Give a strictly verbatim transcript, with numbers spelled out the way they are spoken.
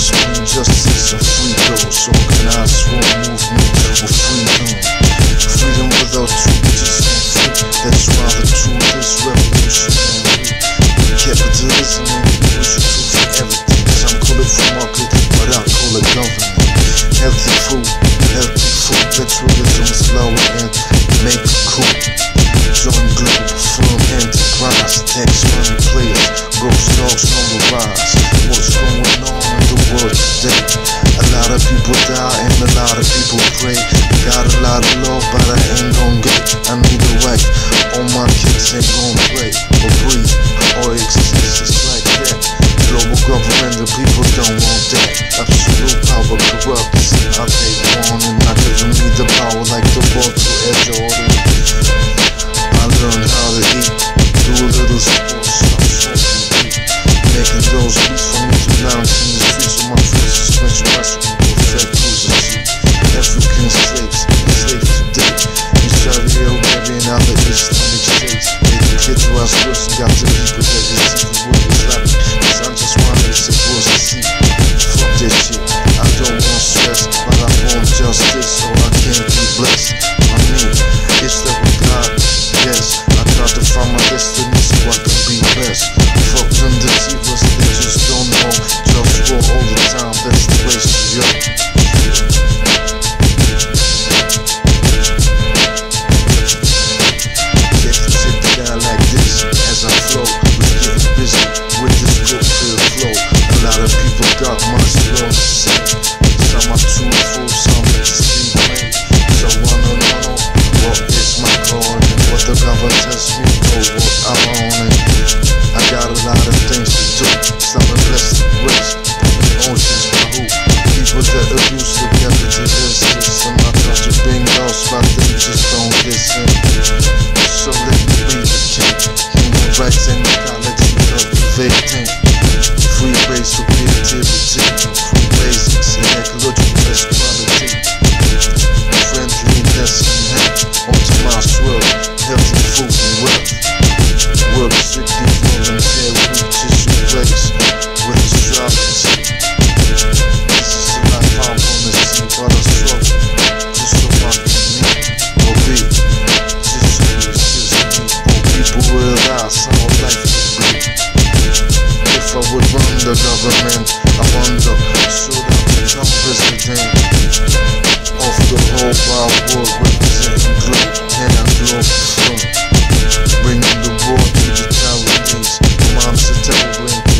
must be justice and freedom. Organized for movement of freedom. Freedom without truth is not free. That's why the truth is revolutionary. Capitalism ain't the push truth for everything. Some call it free market, but I call it government. Healthy food, healthy food. Patriotism is low and make it cool. Join Globalfirm enterprise. Tax money players, GhostDogz on the rise. What's going on in the world today? A lot of people die and a lot of people pray. Got a lot of love, but I ain't gon' get. I need a right. All my kids ain't gon' play or breathe or exist. It's like that. Global government, the people don't want that. Absolute power corrupts. I take warning, not giving me the power like the world to edge order. I learned how to eat, do a little sports, stop smoking weed. Making those beats for me to lounge in the streets of my face. French restaurant, perfect cruisers. African slaves, slaves today. In Saudi Arabia and other Islamic states. They the kids who I first and got to people that is even what was like. Cause I'm just wanted to support to see. Fuck that shit, I don't want stress, but I want justice, so I can't be blessed. I mean, it's the God, yes. I try to find my destiny so I can be best. Fuck them deceivers, they just don't know. Just war all the time, that's the race to yo. As I flow, we're getting busy with this good clear flow. A lot of people got much love to say. Some are truthful, some make the street rain. So wanna know what is my calling? What the government tells me, know what I'm on it. I got a lot of things to do. Some invest in race, emotions by who? People that abuse the capitalism. Some I try to bring lost, but they just don't listen. So let me be the king. Rights and equality cultivating. Free base for creativity. Free basics and ecological equality. Friendliness and health. Onto my swirl. Healthy food and wealth. Work strictly voluntary. Tissue race with astrology. This is the life I wanna see, but I struggle just so I can meet or be. Just so it's just me. Or people realize how life would be. If I would run the government, I wonder, should I become president of the whole wide world, representing globe and Globalfirm, bringing the world to the charities. Mom's a terrible